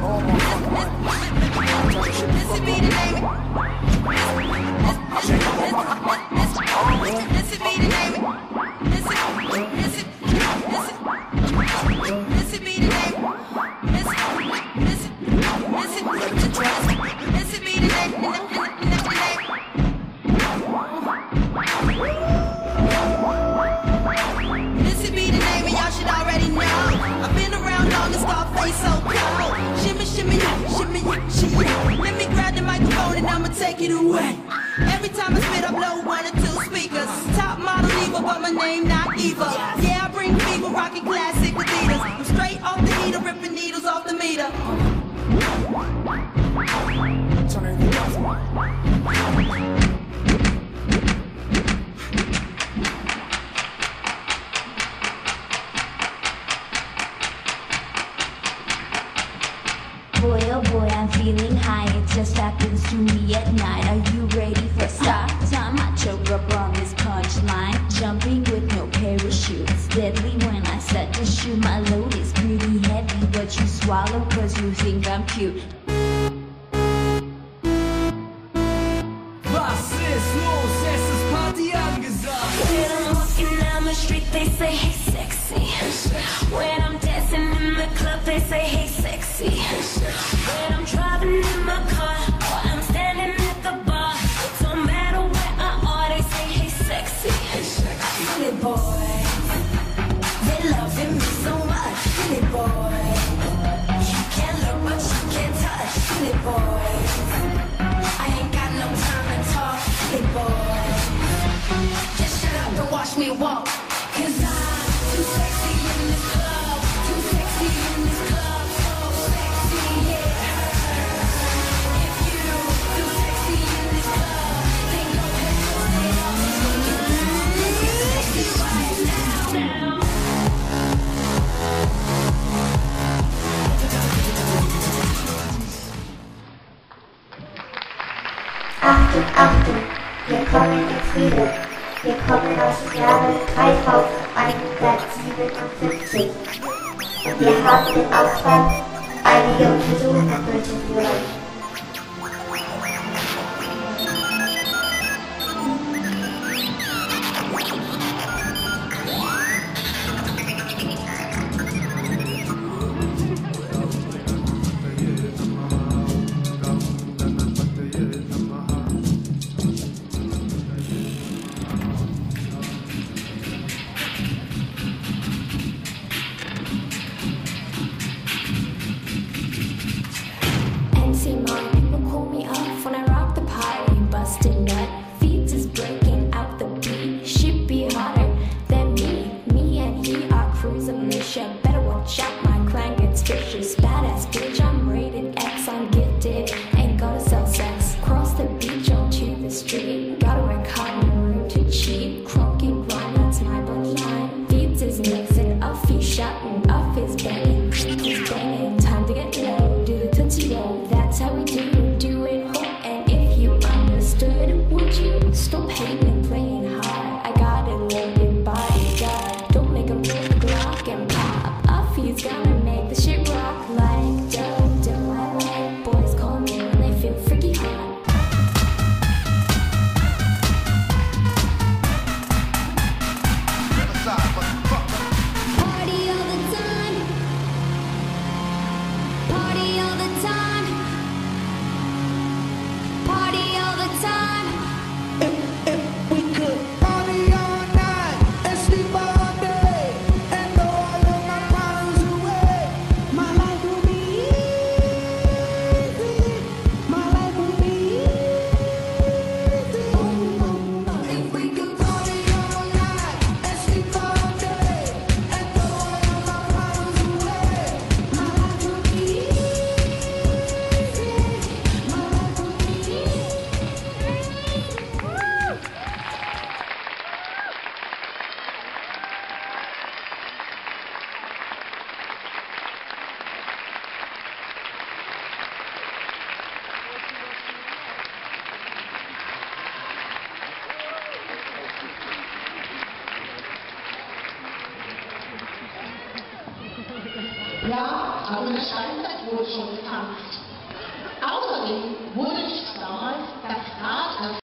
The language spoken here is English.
Take it away. Every time I spit, I blow 1 or 2 speakers. Top model diva, but my name not Eva. Yeah, I bring fever, rocking classic Adidas. I'm straight off the heater, ripping needles off the meter. Boy, oh boy, I'm feeling high. It just happens to me at night. Are you ready for start time? I choke up on this punchline. Jumping with no parachute. It's deadly when I start to shoot. My load is pretty heavy, but you swallow cause you think I'm cute. Was ist los? Es ist Party angesagt. When I'm walking down the street, they say, hey, sexy. When I'm dancing in the club, they say, hey, sexy. When I'm driving in my car, or I'm standing at the bar, no matter where I are, they say, hey, sexy. Silly boy, they loving me so much. Silly boy, you can't look but you can't touch. Silly boy, I ain't got no time to talk. Silly boy, just shut up and watch me walk. Cause I'm too sexy in this club. Too sexy in this club. So sexy, yeah. If you too sexy in this club, then go ahead and stay on. Get sexy right now. Achtung, Achtung, wir kommen ins Frieden. Wir kommen aus dem Jahre 3177 und wir haben den Auftrag, einige Untersuchungen durchzuführen. Playing hard, I got it loaded by God. Don't make a move, Glock and pop. Ja, aber in der Steinzeit wurde schon getanzt. Außerdem